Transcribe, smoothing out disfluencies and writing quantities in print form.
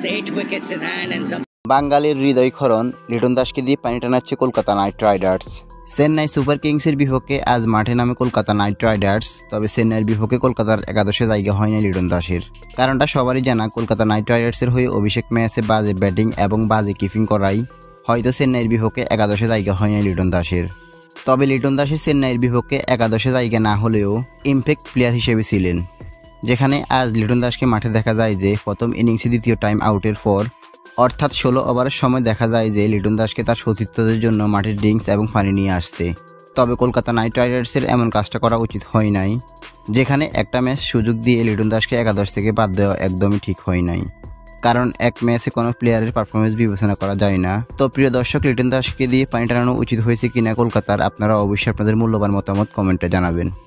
বাঙালির হৃদয়ক্ষরণ লিটন দাসকে দিয়ে পানি টানাচ্ছে Kolkata Knight Riders. Chennai super কিংসের বিপক্ষে আজ মাঠে নামে কলকাতা নাইট রাইডার্স। তবে চেন্নাইয়ের বিপক্ষে কলকাতার একাদশে জায়গা হয়নি লিটন দাসের। কারণটা সবারই জানা, কলকাতা নাইট রাইডার্সের হয়ে অভিষেক ম্যাচে বাজে ব্যাটিং এবং বাজে কিপিং করাই হয়তো চেন্নাইয়ের বিপক্ষে একাদশে জায়গা হয়নি লিটন দাসের। তবে লিটন দাসের চেন্নাইয়ের বিপক্ষে একাদশে জায়গা না হলেও ইমপ্যাক্ট প্লেয়ার হিসেবে ছিলেন, যেখানে আজ লিটন দাসকে মাঠে দেখা যায় যে প্রথম ইনিংসে দ্বিতীয় টাইম আউটের পর অর্থাৎ 16 ওভারের সময় দেখা যায় যে লিটন দাসকে তার সতীর্থদের জন্য মাঠে ড্রিঙ্কস এবং পানি নিয়ে আসতে। তবে কলকাতা নাইট রাইডার্সের এমন কাজটা করা উচিত হয় নাই, যেখানে একটা ম্যাচ সুযোগ দিয়ে লিটন দাসকে একাদশ থেকে বাদ দেওয়া একদমই ঠিক হয় নাই, কারণ এক ম্যাচে কোনো প্লেয়ারের পারফরমেন্স বিবেচনা করা যায় না। তো প্রিয় দর্শক, লিটন দাসকে দিয়ে পানি টানানো উচিত হয়েছে কিনা কলকাতার, আপনারা অবশ্যই আপনাদের মূল্যবান মতামত কমেন্টে জানাবেন।